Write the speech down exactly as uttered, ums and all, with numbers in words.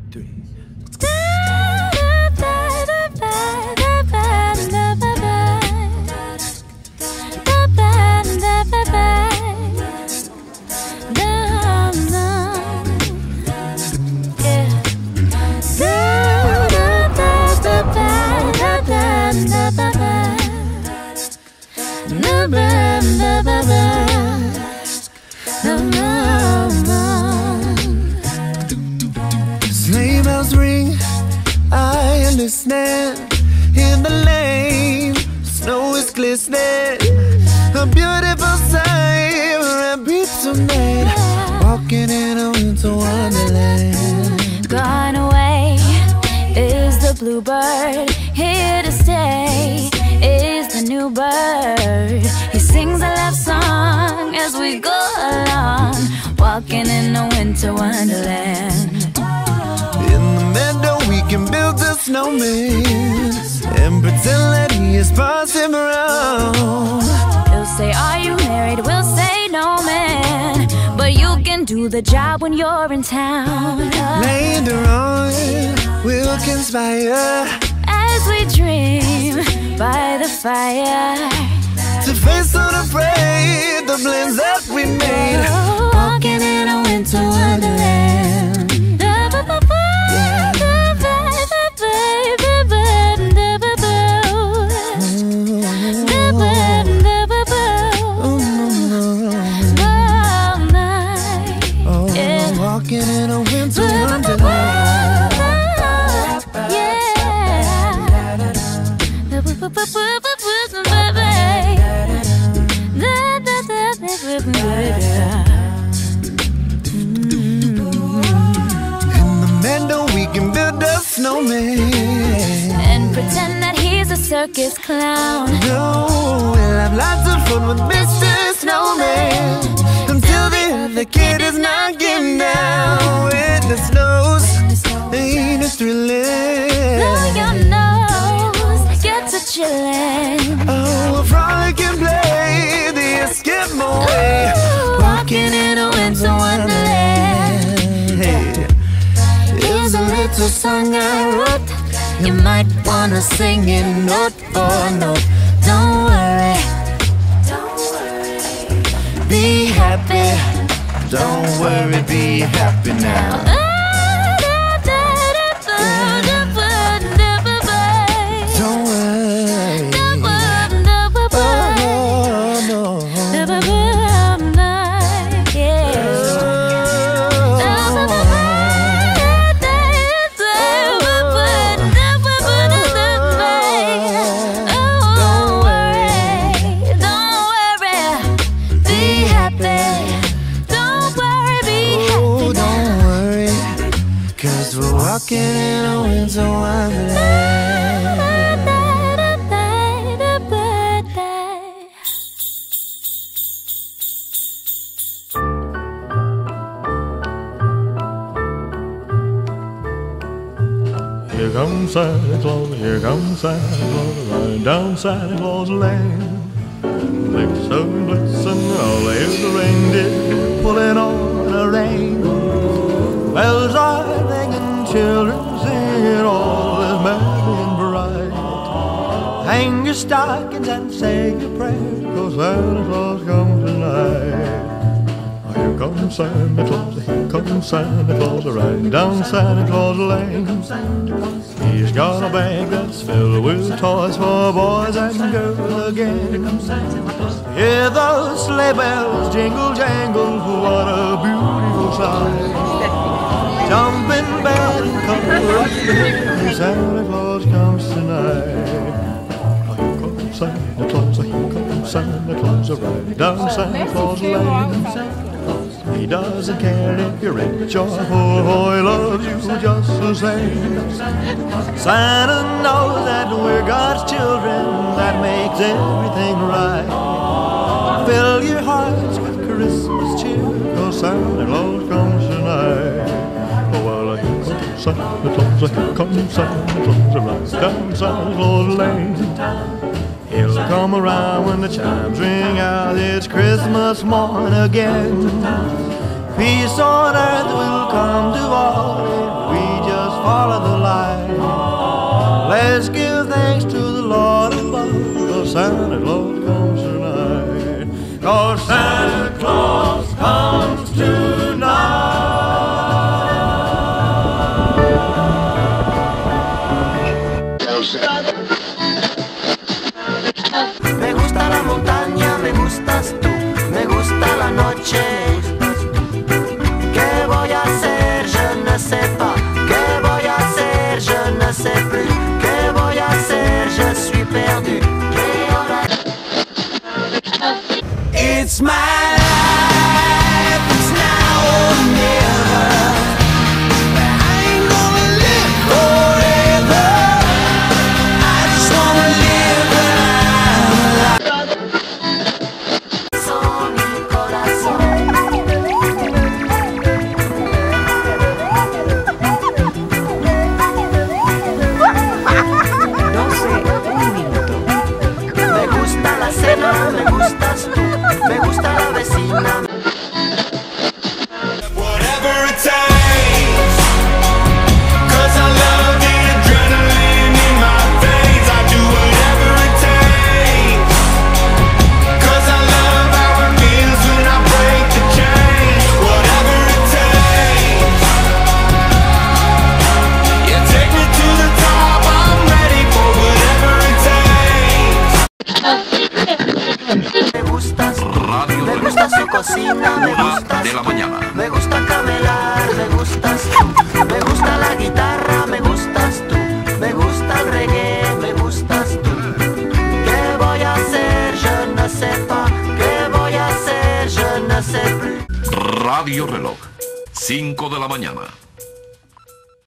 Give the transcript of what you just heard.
three. Sleigh bells ring, I am listening. In the lane, snow is glistening. A beautiful sight, we're happy tonight. Walking in a winter wonderland. Gone away is the bluebird. Here to stay is the new bird. He sings a love song as we go along, walking in a winter wonderland. In the meadow we can build a snowman and pretend that he is Parson Brown. He'll say, are you married? We'll say, no man, but you can do the job when you're in town. Later on we'll conspire as we dream by the fire to face unafraid the plans that we made. Walking in a winter wonderland. Walking in a winter wonderland. In the meadow we can build a snowman and pretend that he's a circus clown. No, we'll have lots of fun with Mister Snowman until the other kid is knocking down. When the snows ain't as thrilling. Blow your nose, get to chillin'. Oh, a frolic and play the Eskimo way. Walking in a winter wonderland. Hey, here's a little song I wrote. You might wanna sing it note for note. Don't worry, don't worry, be happy. Don't worry, be happy now. Don't worry, oh no. Walking in a winter wonderland. Here comes Santa Claus, here comes Santa Claus, riding down Santa Claus Lane. Blitzen, blitzen, all hear the reindeer pulling on the rein. Bells are ringing, children singing, all is merry and bright. Hang your stockings and say your prayers, 'cause Santa Claus comes tonight. Here comes Santa Claus, here comes Santa Claus, riding down Santa Claus Lane. He's got a bag that's filled with toys for boys and girls again. Hear those sleigh bells jingle jangle, what a beautiful sight. Jump in bed and come right in, Santa Claus comes tonight. Here comes Santa Claus, here comes Santa Claus, riding down Santa Claus Lane. He doesn't care if you're rich or poor, oh, he loves you just the same. Santa knows that we're God's children, that makes everything right. Fill your hearts with Christmas cheer, 'cause Santa Claus comes tonight. Oh, well, here comes Santa Claus, here comes Santa Claus, right down Santa Claus Lane. He'll come around when the chimes ring out, it's Christmas morn again. Peace on earth will come to all if we just Radio Reloj, cinco de la mañana.